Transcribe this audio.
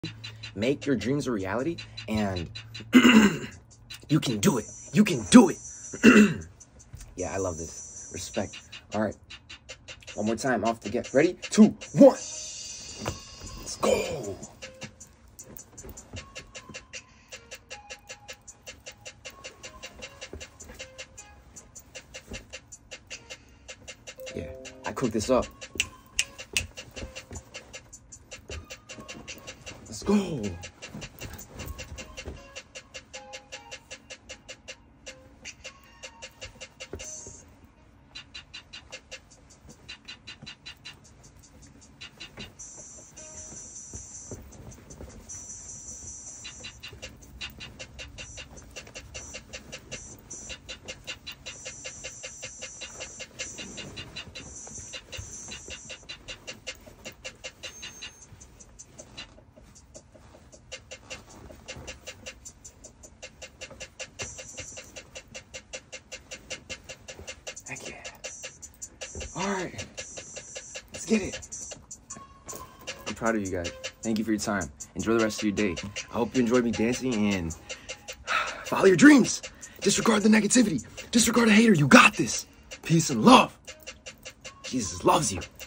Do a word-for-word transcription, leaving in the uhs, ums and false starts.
Make your dreams a reality, and you can do it. You can do it. Yeah, I love this. Respect. All right. One more time. Off the get. Ready? Two, one. Let's go. Yeah, I cooked this up. Let's go. Heck yeah. All right, let's get it. I'm proud of you guys. Thank you for your time. Enjoy the rest of your day. I hope you enjoyed me dancing, and follow your dreams. Disregard the negativity. Disregard the hater. You got this. Peace and love. Jesus loves you.